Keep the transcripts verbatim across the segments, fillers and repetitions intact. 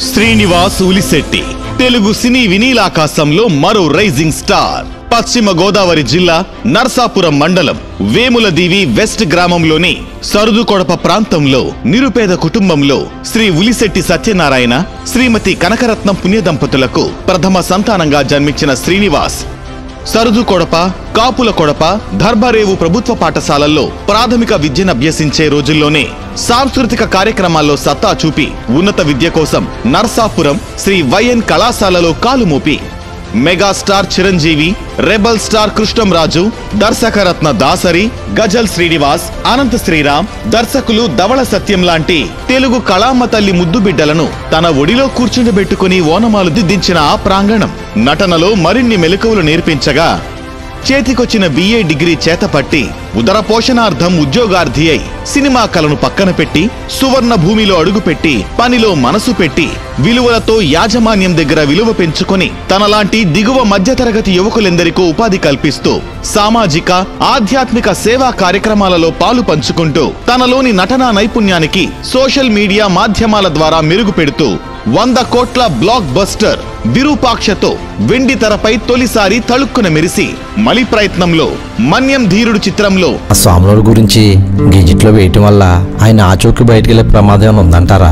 శ్రీనివాస్ ఉలిశెట్టి తెలుగు సినీ వినీలాకాశంలో మరో rising star. పశ్చిమ గోదావరి జిల్లా నర్సాపురం మండలం వేములదీవి వెస్ట్ గ్రామంలోని సరుదుకొడప ప్రాంతంలో నిరుపేద కుటుంబంలో శ్రీ ఉలిశెట్టి సత్యనారాయణ, శ్రీమతి కనకరత్నం పుణ్య దంపతులకు ప్రథమ సంతానంగా జన్మించిన శ్రీనివాస్ సరుదుకొడప, కాపుల కొడప, దర్బారేవు ప్రభుత్వ పాఠశాలల్లో ప్రాథమిక విద్యను అభ్యసించే రోజుల్లోనే సాంస్కృతిక కార్యక్రమాల్లో సత్తా చూపి ఉన్నత విద్య కోసం నర్సాపురం శ్రీ వైఎన్ కళాశాలలో కాలు మోపి megastar Chiranjeevi, rebel star Krishnamraju, దర్శకరత్న దాసరి, గజల్ శ్రీనివాస్, అనంత శ్రీరామ్, దర్శకులు ధవళ సత్యం లాంటి తెలుగు కళామ తల్లి ముద్దు బిడ్డలను తన ఒడిలో కూర్చుండబెట్టుకుని ఓనమాలు దిద్దించిన ఆ ప్రాంగణం నటనలో మరిన్ని మెలకువలు నేర్పించగా చేతికొచ్చిన బిఏ డిగ్రీ చేతపట్టి ఉదర పోషణార్థం ఉద్యోగార్థి అయి సినిమా కళను పక్కన పెట్టి సువర్ణ భూమిలో అడుగుపెట్టి పనిలో మనసు పెట్టి విలువలతో యాజమాన్యం దగ్గర విలువ పెంచుకొని తనలాంటి దిగువ మధ్యతరగతి యువకులెందరికో ఉపాధి కల్పిస్తూ సామాజిక, ఆధ్యాత్మిక సేవా కార్యక్రమాలలో పాలు పంచుకుంటూ తనలోని నటనా నైపుణ్యానికి సోషల్ మీడియా మాధ్యమాల ద్వారా మెరుగు పెడుతూ వంద కోట్ల బ్లాక్ బస్టర్ విరూపాక్షతో వెండి తెరపై తొలిసారి తళుక్కున మెరిసి మలి ప్రయత్నంలో మన్యం ధీరుడు చిత్రంలో స్వాముల గురించి గెజిట్ లో వేయటం వల్ల ఆయన ఆచూకి బయటకు వెళ్లే ప్రమాదం ఉందంటారా?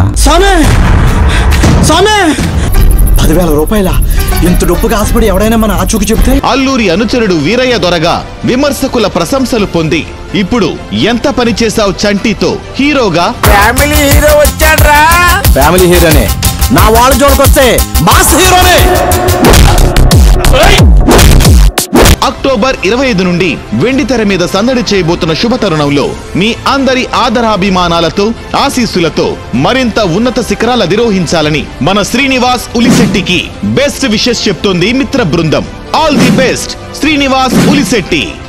పదివేల రూపాయల ఇంత డబ్బుగా ఆశపడి ఎవడైనా మన ఆచూకి చెప్తే అల్లూరి అనుచరుడు వీరయ్య దొరగా విమర్శకుల ప్రశంసలు పొంది ఇప్పుడు ఎంత పని చేశావు చంటితో హీరోగా ఫ్యామిలీ హీరో వచ్చాడ్రా. ఫ్యామిలీ హీరోనే, నా వాళ్ళ జోలికొస్తే మాస్ హీరోనే. అక్టోబర్ ఇరవై ఐదు నుండి వెండి తెర మీద సందడి చేయబోతున్న శుభ తరుణంలో మీ అందరి ఆదరాభిమానాలతో, ఆశీస్సులతో మరింత ఉన్నత శిఖరాలు అధిరోహించాలని మన శ్రీనివాస్ ఉలిశెట్టికి బెస్ట్ విషెస్ చెప్తోంది మిత్ర బృందం. All the best Srinivas Ulisetti.